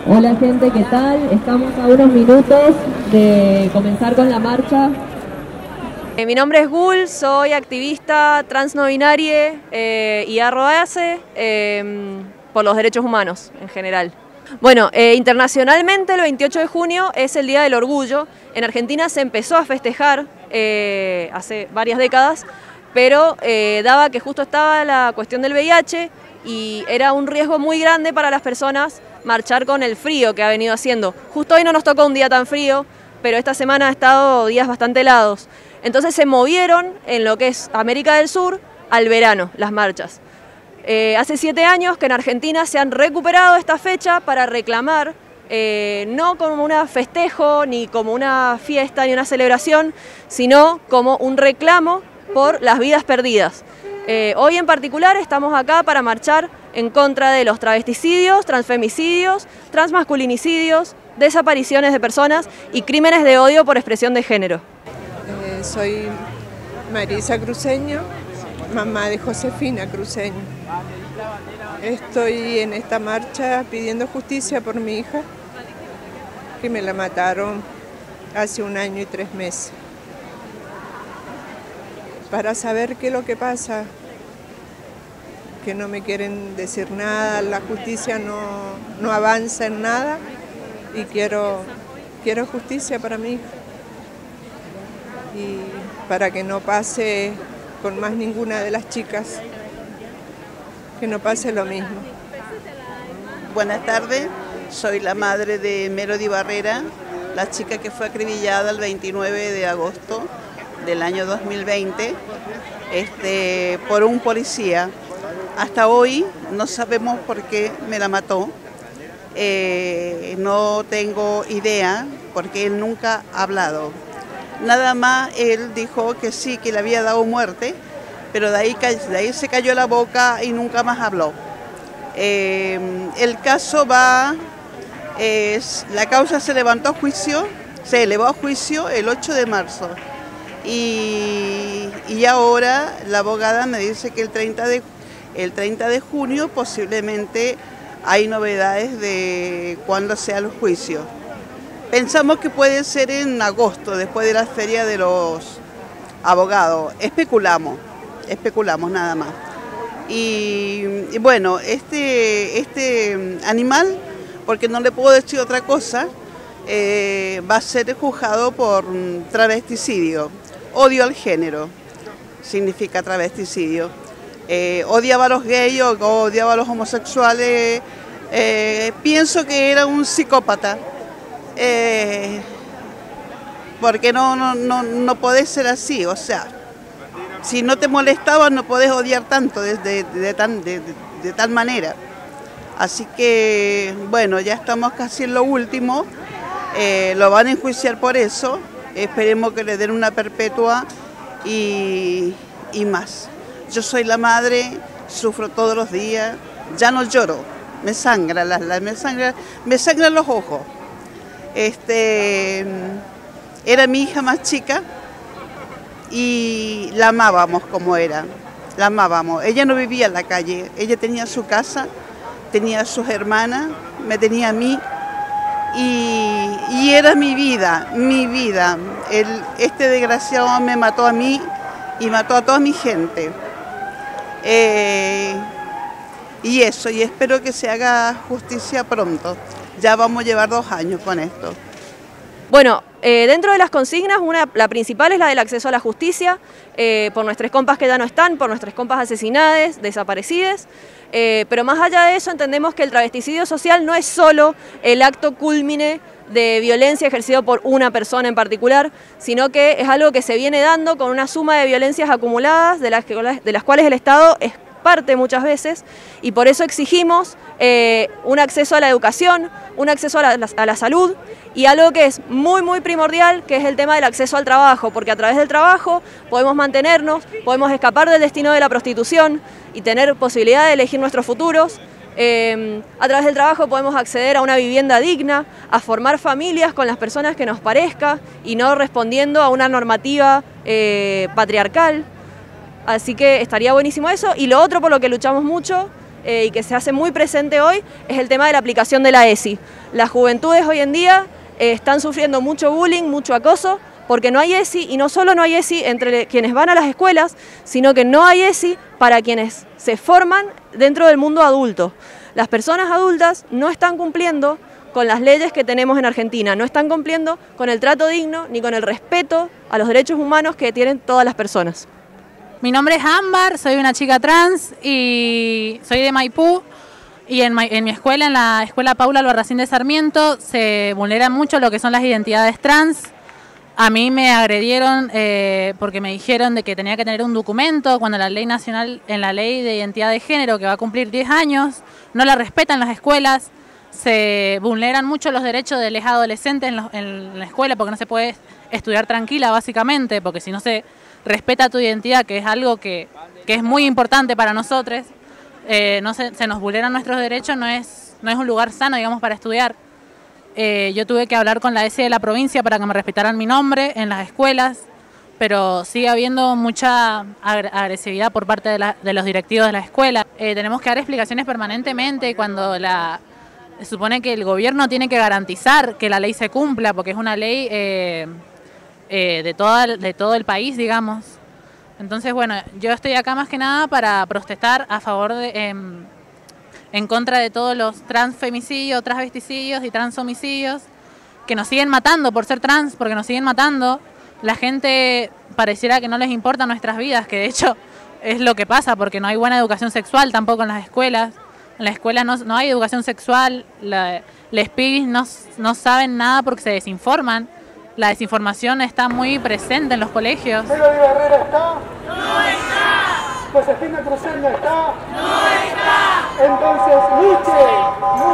Hola gente, ¿qué tal? Estamos a unos minutos de comenzar con la marcha. Mi nombre es Gul, soy activista trans no binaria y arroase por los derechos humanos en general. Bueno, internacionalmente el 28 de junio es el Día del Orgullo. En Argentina se empezó a festejar hace varias décadas, pero daba que justo estaba la cuestión del VIH y era un riesgo muy grande para las personas marchar con el frío que ha venido haciendo. Justo hoy no nos tocó un día tan frío, pero esta semana ha estado días bastante helados. Entonces se movieron en lo que es América del Sur al verano, las marchas. Hace 7 años que en Argentina se han recuperado esta fecha para reclamar, no como un festejo, ni como una fiesta, ni una celebración, sino como un reclamo por las vidas perdidas. Hoy en particular estamos acá para marchar en contra de los travesticidios, transfemicidios, transmasculinicidios, desapariciones de personas y crímenes de odio por expresión de género. Soy Marisa Cruceño, mamá de Josefina Cruceño. Estoy en esta marcha pidiendo justicia por mi hija, que me la mataron hace 1 año y 3 meses. Para saber qué es lo que pasa, que no me quieren decir nada, la justicia no avanza en nada y quiero justicia para mi hija. Y para que no pase con más ninguna de las chicas, que no pase lo mismo. Buenas tardes, soy la madre de Melody Barrera, la chica que fue acribillada el 29 de agosto del año 2020 por un policía. Hasta hoy no sabemos por qué me la mató, no tengo idea porque él nunca ha hablado. Nada más él dijo que sí, que le había dado muerte, pero de ahí se cayó la boca y nunca más habló. El caso la causa se elevó a juicio el 8 de marzo y ahora la abogada me dice que el 30 de junio posiblemente hay novedades de cuándo sea el juicio. Pensamos que puede ser en agosto, después de la feria de los abogados. Especulamos nada más. Y bueno, este animal, porque no le puedo decir otra cosa, va a ser juzgado por travesticidio. Odio al género, significa travesticidio. Odiaba a los gays, odiaba a los homosexuales. Pienso que era un psicópata. Porque no podés ser así, o sea, si no te molestaba no podés odiar tanto de tal manera. Así que, bueno, ya estamos casi en lo último, lo van a enjuiciar por eso, esperemos que le den una perpetua y más. Yo soy la madre, sufro todos los días, ya no lloro, me sangran los ojos. Era mi hija más chica y la amábamos como era, la amábamos. Ella no vivía en la calle, ella tenía su casa, tenía sus hermanas, me tenía a mí y era mi vida. Este desgraciado me mató a mí y mató a toda mi gente. Y espero que se haga justicia pronto. Ya vamos a llevar 2 años con esto. Bueno, dentro de las consignas, la principal es la del acceso a la justicia, por nuestras compas que ya no están, por nuestras compas asesinadas, desaparecidas, pero más allá de eso entendemos que el travesticidio social no es solo el acto cúlmine de violencia ejercido por una persona en particular, sino que es algo que se viene dando con una suma de violencias acumuladas de las cuales el Estado es parte muchas veces, y por eso exigimos un acceso a la educación, un acceso a la salud y algo que es muy primordial, que es el tema del acceso al trabajo, porque a través del trabajo podemos mantenernos, podemos escapar del destino de la prostitución y tener posibilidad de elegir nuestros futuros. A través del trabajo podemos acceder a una vivienda digna, a formar familias con las personas que nos parezca y no respondiendo a una normativa patriarcal. Así que estaría buenísimo eso. Y lo otro por lo que luchamos mucho y que se hace muy presente hoy es el tema de la aplicación de la ESI. Las juventudes hoy en día están sufriendo mucho bullying, mucho acoso, porque no hay ESI, y no solo no hay ESI entre quienes van a las escuelas, sino que no hay ESI para quienes se forman dentro del mundo adulto. Las personas adultas no están cumpliendo con las leyes que tenemos en Argentina, no están cumpliendo con el trato digno ni con el respeto a los derechos humanos que tienen todas las personas. Mi nombre es Ámbar, soy una chica trans y soy de Maipú. Y en mi escuela, en la escuela Paula Albarracín de Sarmiento, se vulnera mucho lo que son las identidades trans. A mí me agredieron porque me dijeron de que tenía que tener un documento cuando la ley nacional, en la ley de identidad de género, que va a cumplir 10 años, no la respetan las escuelas. Se vulneran mucho los derechos de los adolescentes en la escuela porque no se puede estudiar tranquila, básicamente, porque si no se respeta tu identidad, que es algo que es muy importante para nosotros, se nos vulneran nuestros derechos, no es un lugar sano, digamos, para estudiar. Yo tuve que hablar con la ESI de la provincia para que me respetaran mi nombre en las escuelas, pero sigue habiendo mucha agresividad por parte de los directivos de la escuela. Tenemos que dar explicaciones permanentemente cuando se supone que el gobierno tiene que garantizar que la ley se cumpla, porque es una ley de todo el país, digamos. Entonces, bueno, yo estoy acá más que nada para protestar a favor en contra de todos los transfemicidios, transvesticidios y transhomicidios que nos siguen matando por ser trans, porque nos siguen matando. La gente pareciera que no les importa nuestras vidas, que de hecho es lo que pasa, porque no hay buena educación sexual tampoco en las escuelas. En la escuela no hay educación sexual, los pibis no saben nada porque se desinforman. La desinformación está muy presente en los colegios. ¿Melody Barrera está? ¡No está! ¿Josefina Crucendo está? ¡No está! Entonces, luche,